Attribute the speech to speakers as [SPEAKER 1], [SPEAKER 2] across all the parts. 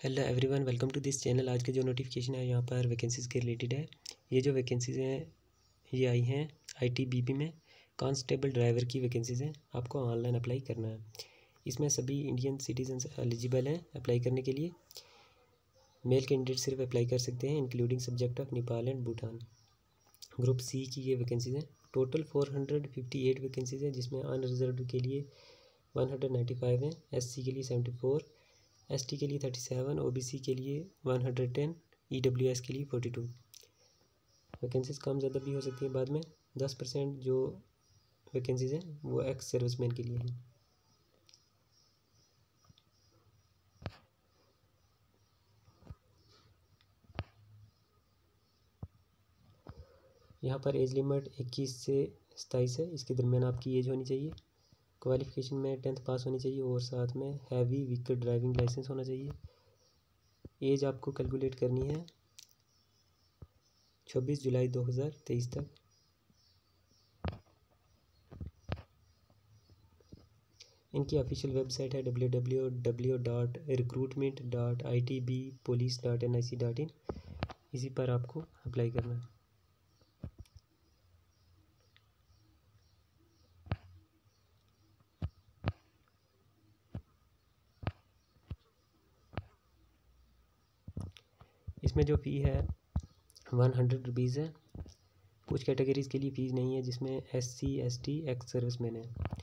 [SPEAKER 1] Hello everyone, welcome to this channel. आज के जो नोटिफिकेशन है यहाँ पर वैकेंसीज़ के रिलेटेड है। ये जो वैकेंसीज़ हैं ये आई हैं आईटीबीपी में कांस्टेबल ड्राइवर की वैकेंसीज़ हैं। आपको ऑनलाइन अप्लाई करना है। इसमें सभी इंडियन सिटीजन्स एलिजिबल हैं अप्लाई करने के लिए। मेल कैंडिडेट सिर्फ अप्लाई कर सकते हैं, including subject of Nepal and Bhutan. Group C की ये वैकेंसीज़ हैं। टोटल 458 वैकेंसीज़ हैं, जिसमें अनरिजर्व्ड के लिए 195 हैं, एससी के लिए 74, एसटी के लिए 37, ओबीसी के लिए 110, ईडब्ल्यूएस के लिए 42। वैकेंसीज कम ज़्यादा भी हो सकती है बाद में। 10% जो वैकेंसीज हैं वो एक्स सर्विसमैन के लिए हैं। यहाँ पर एज लिमिट 21 से 27 है। इसके दरमियान आपकी एज होनी चाहिए। क्वालिफिकेशन में 10th पास होनी चाहिए और साथ में हैवी व्हीकल ड्राइविंग लाइसेंस होना चाहिए। एज आपको कैलकुलेट करनी है 26 जुलाई 2023 तक। इनकी ऑफिशियल वेबसाइट है www.recruitment.itbpolice.nic.in। इसी पर आपको अप्लाई करना है। इसमें जो फ़ी है 100 रुपीज़ है। कुछ कैटेगरीज़ के लिए फ़ीस नहीं है, जिसमें SC ST एक्स सर्विसमैन है।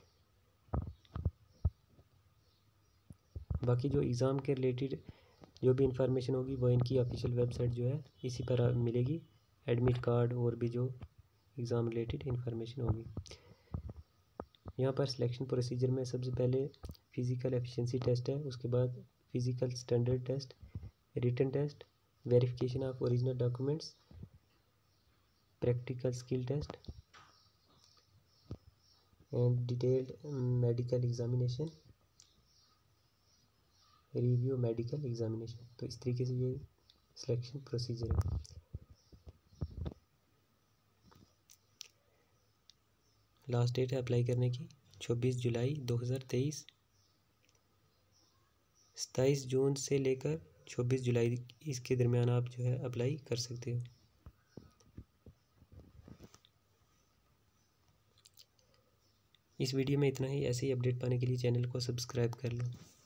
[SPEAKER 1] बाकी जो एग्ज़ाम के रिलेटेड जो भी इंफॉर्मेशन होगी वो इनकी ऑफिशियल वेबसाइट जो है इसी पर मिलेगी। एडमिट कार्ड और भी जो एग्ज़ाम रिलेटेड इंफॉर्मेशन होगी। यहाँ पर सिलेक्शन प्रोसीजर में सबसे पहले फ़िज़िकल एफिशिएंसी टेस्ट है, उसके बाद physical standard test, written test, verification of original documents, practical skill test and detailed medical examination, review medical examination. तो इस तरीके से ये सिलेक्शन प्रोसीजर है। लास्ट डेट है अप्लाई करने की 26 जुलाई 2023। 27 जून से लेकर 26 जुलाई इसके दरमियान आप जो है अप्लाई कर सकते हो। इस वीडियो में इतना ही। ऐसे ही अपडेट पाने के लिए चैनल को सब्सक्राइब कर लो।